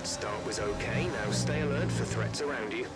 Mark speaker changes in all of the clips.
Speaker 1: Start was okay, now stay alert for threats around you.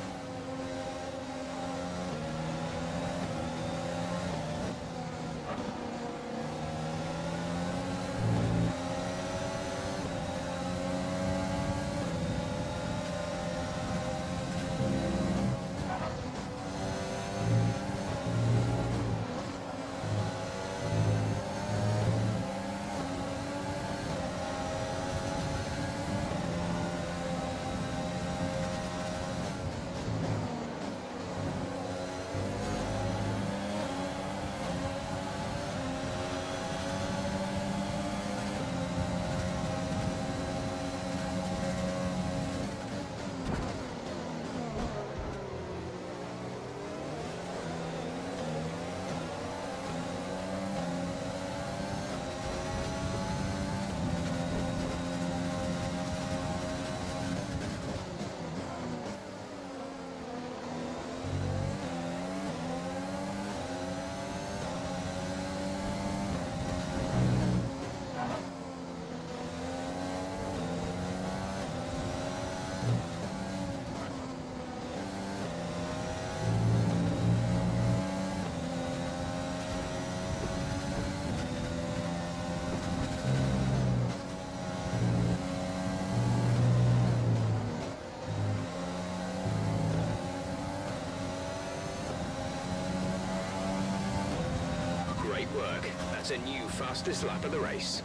Speaker 1: Great work. That's a new fastest lap of the race.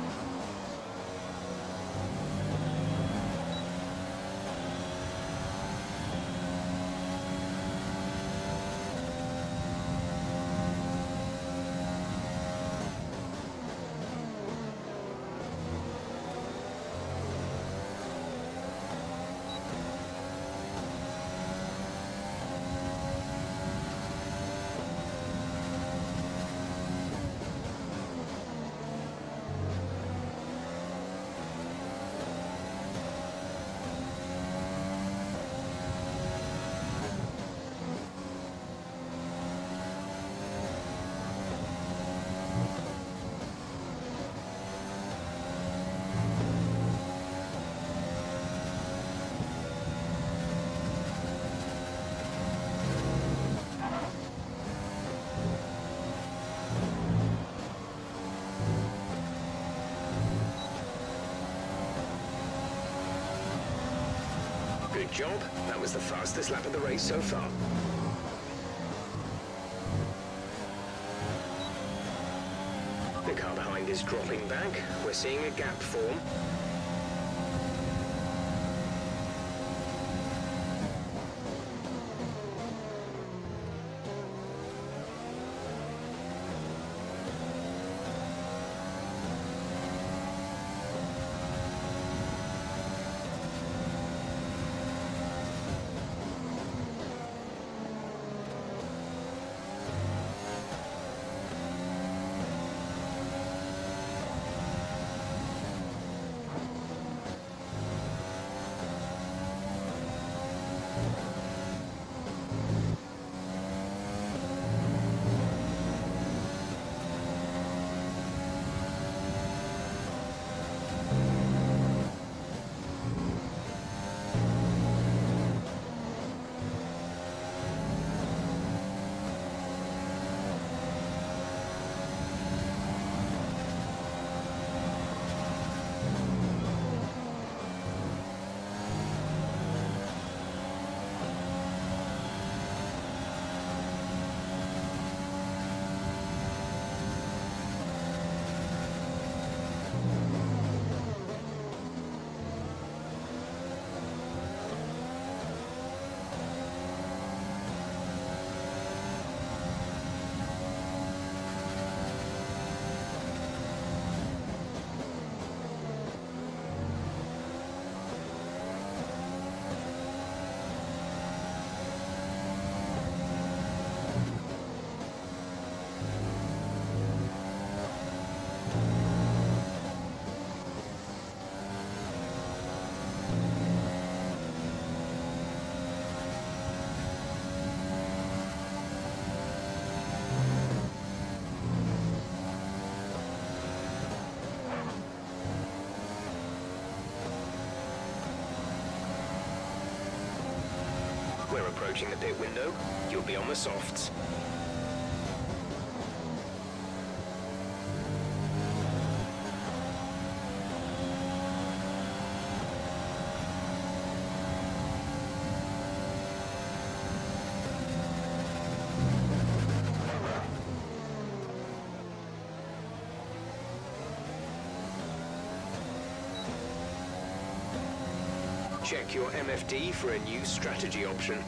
Speaker 1: Good job. That was the fastest lap of the race so far. The car behind is dropping back. We're seeing a gap form. we're approaching the pit window. You'll be on the softs. Check your MFD for a new strategy option.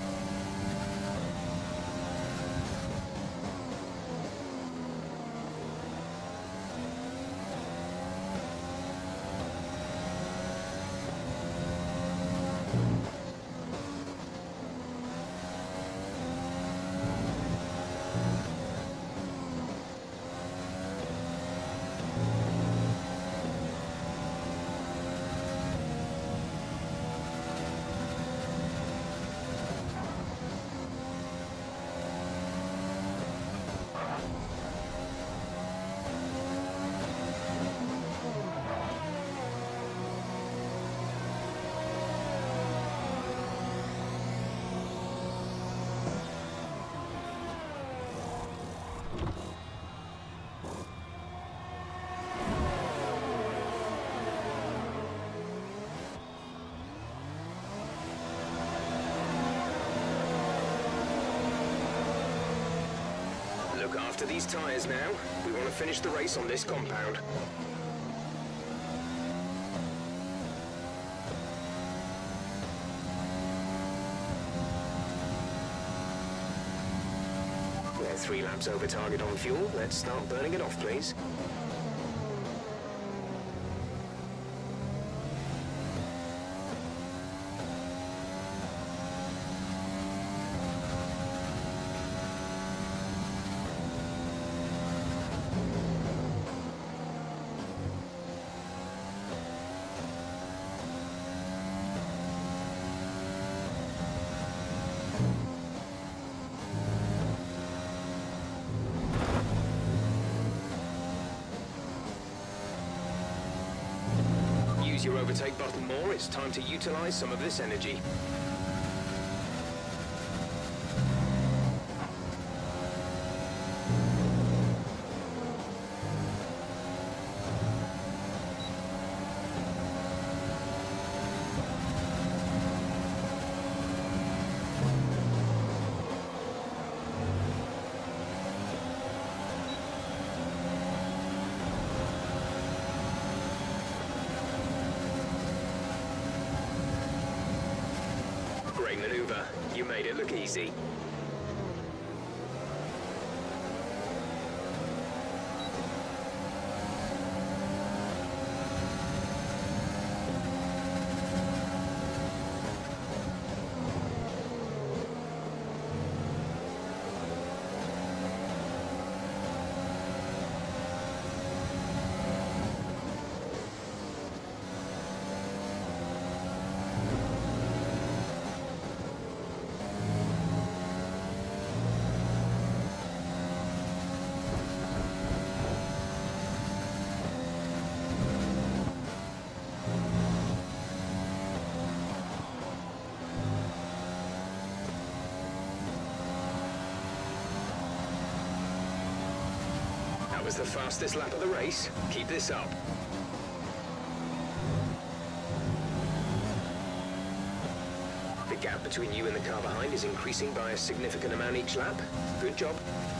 Speaker 1: Look after these tyres now. We want to finish the race on this compound. We're 3 laps over target on fuel. Let's start burning it off, please. Use your overtake button more. It's time to utilize some of this energy. Great maneuver. You made it look easy. That was the fastest lap of the race. Keep this up. The gap between you and the car behind is increasing by a significant amount each lap. Good job.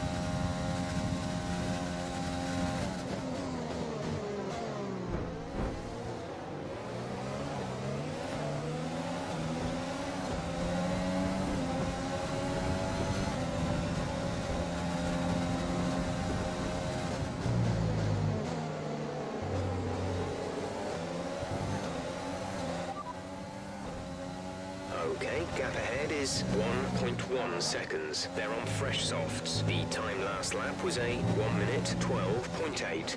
Speaker 1: Okay, gap ahead is 1.1 seconds. They're on fresh softs. The time last lap was a 1 minute 12.8.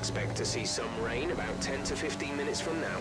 Speaker 1: expect to see some rain about 10 to 15 minutes from now.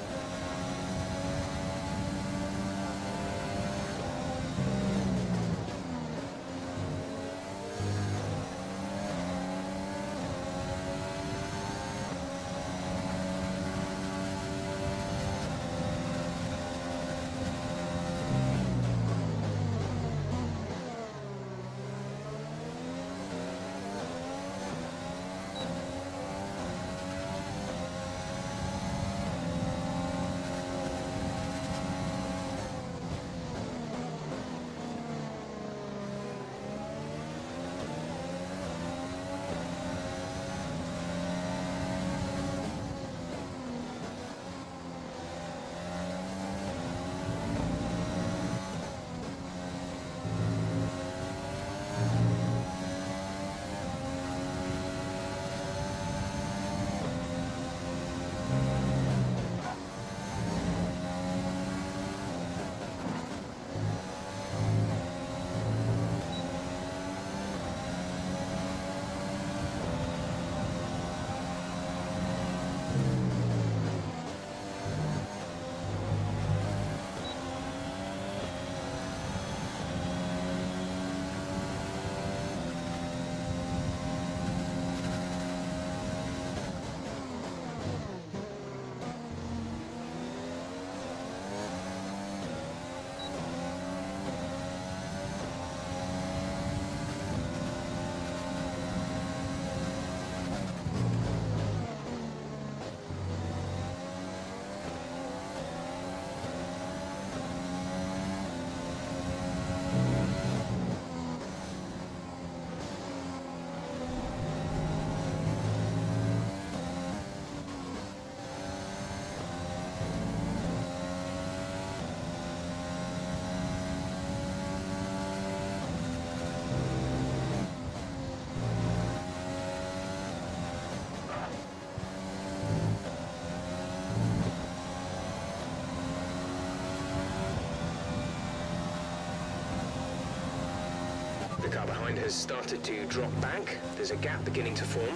Speaker 1: The car behind has started to drop back. There's a gap beginning to form.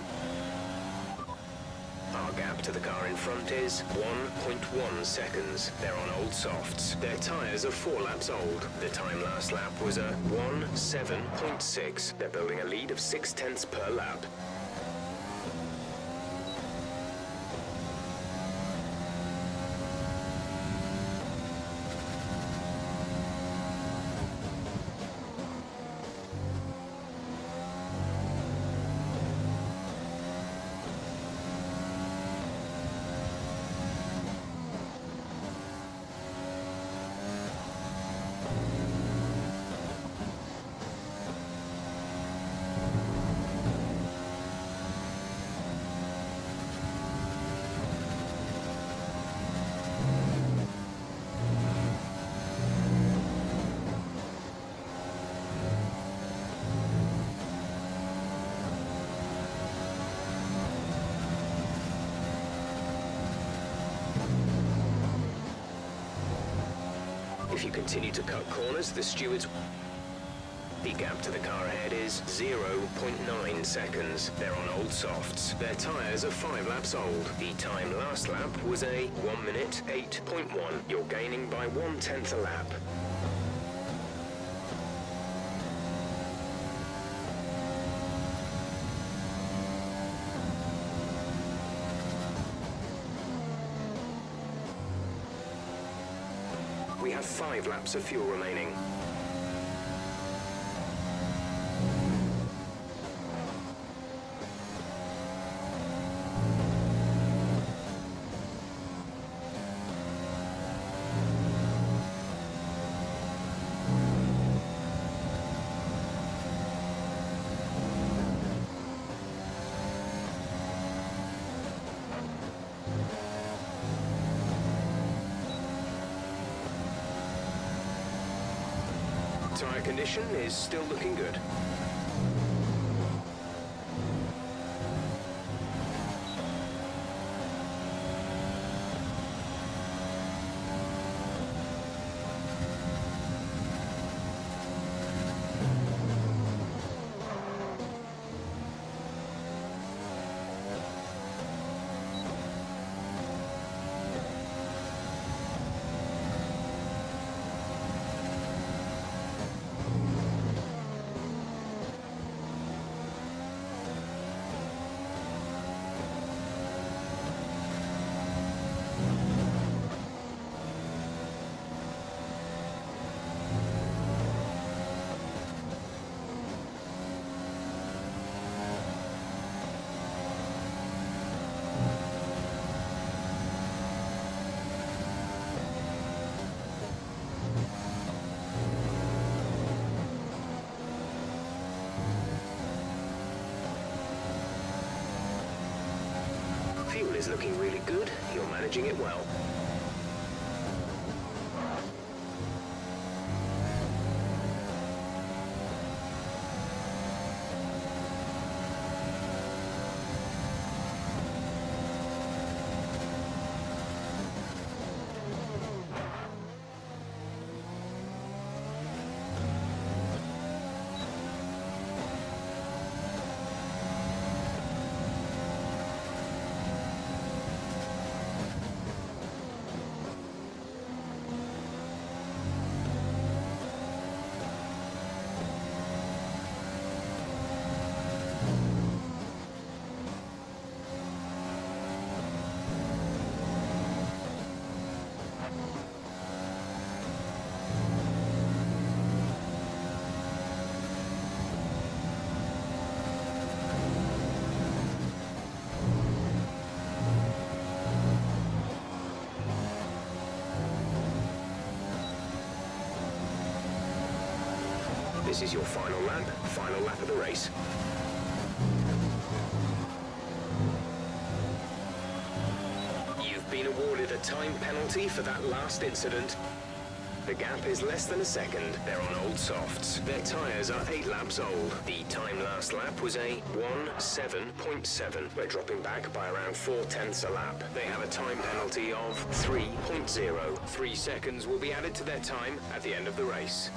Speaker 1: Our gap to the car in front is 1.1 seconds. They're on old softs. Their tyres are 4 laps old. The time last lap was a 1:7.6. They're building a lead of 0.6 per lap. If you continue to cut corners, the stewards... The gap to the car ahead is 0.9 seconds. They're on old softs. Their tyres are 5 laps old. The time last lap was a 1:08.1. You're gaining by 1/10 a lap. We have 5 laps of fuel remaining. Tyre condition is still looking good. is looking really good. You're managing it well. This is your final lap of the race. You've been awarded a time penalty for that last incident. The gap is less than a second. They're on old softs. Their tyres are 8 laps old. The time last lap was a 1:7.7. We're dropping back by around 4/10 a lap. They have a time penalty of 3.0. 3 seconds will be added to their time at the end of the race.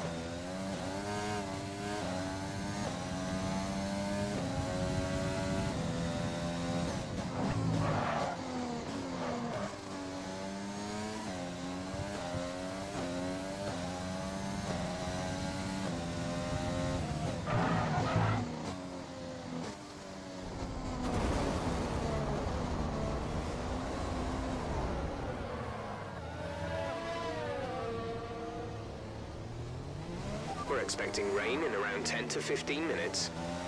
Speaker 1: We're expecting rain in around 10 to 15 minutes.